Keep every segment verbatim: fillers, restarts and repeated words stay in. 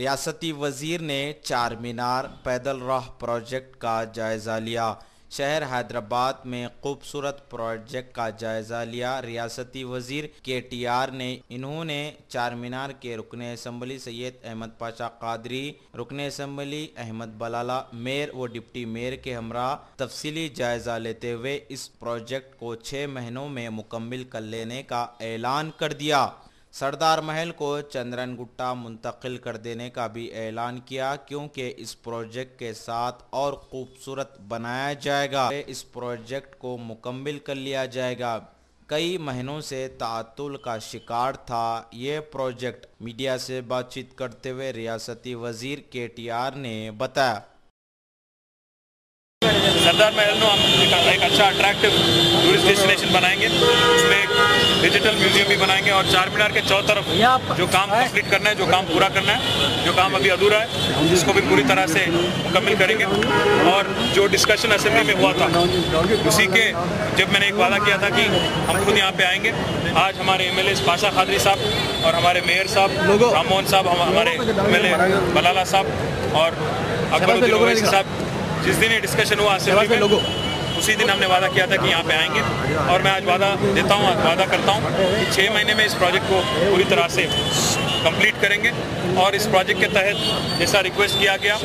रियासती वजीर ने चार मीनार पैदल राह प्रोजेक्ट का जायज़ा लिया। शहर हैदराबाद में खूबसूरत प्रोजेक्ट का जायज़ा लिया रियासती वजीर के टी आर ने। इन्होंने चार मीनार के रुकने असम्बली सैयद अहमद पाशा कादरी, रुकने असम्बली अहमद बलाला, मेयर व डिप्टी मेयर के हमरा तफसीली जायज़ा लेते हुए इस प्रोजेक्ट को छः महीनों में मुकम्मल कर लेने का ऐलान कर दिया। सरदार महल को चंद्रन गुट्टा मुंतकिल कर देने का भी ऐलान किया, क्योंकि इस प्रोजेक्ट के साथ और खूबसूरत बनाया जाएगा। इस प्रोजेक्ट को मुकम्मल कर लिया जाएगा। कई महीनों से ताअत्तुल का शिकार था ये प्रोजेक्ट। मीडिया से बातचीत करते हुए रियासती वजीर के टी आर ने बताया, सरदार महल में हम एक अच्छा अट्रैक्टिव टूरिस्ट डेस्टिनेशन बनाएंगे। उसमें एक डिजिटल म्यूजियम भी बनाएंगे और चार मीनार के चौ तरफ जो काम कंप्लीट करना है, जो काम पूरा करना है, जो काम अभी अधूरा है, जिसको भी पूरी तरह से मुकम्मल करेंगे। और जो डिस्कशन असेंबली में हुआ था, उसी के जब मैंने एक वादा किया था कि हम खुद यहाँ पे आएंगे। आज हमारे M L A Pasha Quadri साहब और हमारे मेयर साहब राम मोहन साहब, हमारे एम एल ए बलाला साहब और अकबरुद्दीन ओवैसी साहब, जिस दिन ये डिस्कशन हुआ असेंबली में, उसी दिन हमने वादा किया था कि यहाँ पे आएंगे। और मैं आज वादा देता हूँ, आज वादा करता हूँ कि छः महीने में इस प्रोजेक्ट को पूरी तरह से कंप्लीट करेंगे। और इस प्रोजेक्ट के तहत जैसा रिक्वेस्ट किया गया,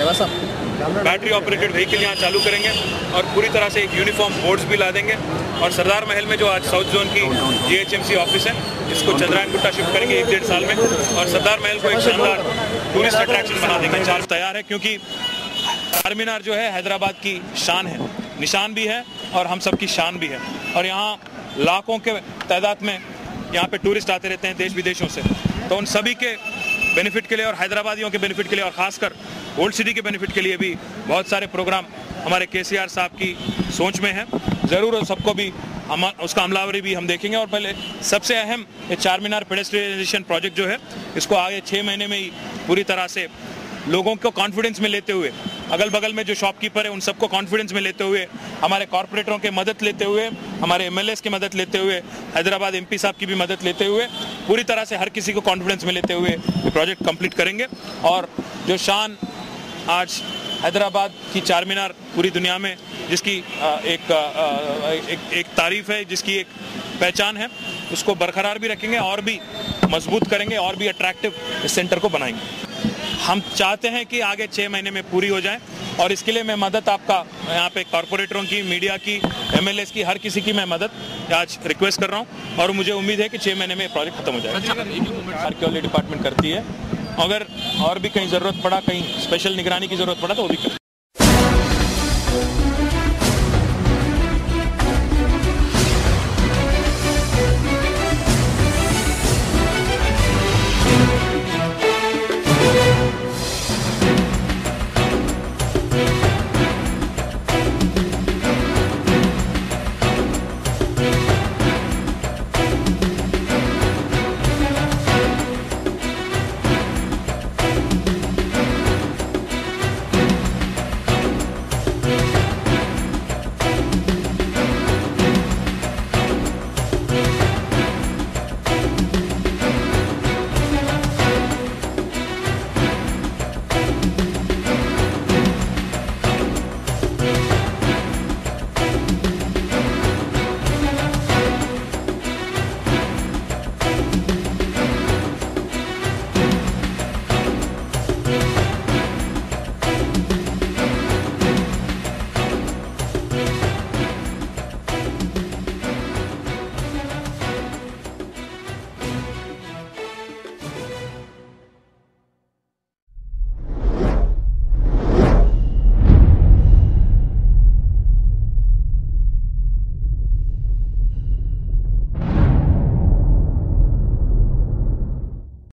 बैटरी ऑपरेटेड व्हीकल यहाँ चालू करेंगे और पूरी तरह से एक यूनिफॉर्म बोर्ड्स भी ला देंगे। और सरदार महल में जो आज साउथ जोन की G H M C office है, इसको चंद्रायन गुट्टा शिफ्ट करेंगे एक डेढ़ साल में और सरदार महल को एक शानदार टूरिस्ट अट्रैक्शन बना देंगे। चार तैयार है, क्योंकि चार मीनार जो है हैदराबाद की शान है, निशान भी है और हम सबकी शान भी है। और यहाँ लाखों के तादाद में यहाँ पे टूरिस्ट आते रहते हैं देश विदेशों से। तो उन सभी के बेनिफिट के लिए और हैदराबादियों के बेनिफिट के लिए और ख़ासकर ओल्ड सिटी के बेनिफिट के लिए भी बहुत सारे प्रोग्राम हमारे के सी आर साहब की सोच में है। ज़रूर सबको भी हम उसका अमलावरी भी हम देखेंगे। और पहले सबसे अहम ये चार मीनार पेडेस्ट्रियनाइजेशन प्रोजेक्ट जो है, इसको आगे छः महीने में ही पूरी तरह से लोगों को कॉन्फिडेंस में लेते हुए, अगल बगल में जो शॉपकीपर है उन सबको कॉन्फिडेंस में लेते हुए, हमारे कॉर्पोरेटरों के मदद लेते हुए, हमारे एम एल एस की मदद लेते हुए, हैदराबाद एम पी साहब की भी मदद लेते हुए, पूरी तरह से हर किसी को कॉन्फिडेंस में लेते हुए ये प्रोजेक्ट कंप्लीट करेंगे। और जो शान आज हैदराबाद की चार मीनार पूरी दुनिया में जिसकी एक, एक, एक तारीफ है, जिसकी एक पहचान है, उसको बरकरार भी रखेंगे और भी मजबूत करेंगे और भी अट्रैक्टिव इस सेंटर को बनाएंगे। हम चाहते हैं कि आगे छः महीने में पूरी हो जाए और इसके लिए मैं मदद आपका यहाँ पे कॉर्पोरेटरों की, मीडिया की, एम एल एस की, हर किसी की मैं मदद आज रिक्वेस्ट कर रहा हूँ। और मुझे उम्मीद है कि छः महीने में प्रोजेक्ट खत्म हो जाएगा। आर्कियोलॉजी डिपार्टमेंट करती है, अगर और भी कहीं ज़रूरत पड़ा, कहीं स्पेशल निगरानी की ज़रूरत पड़ा तो वो भी कर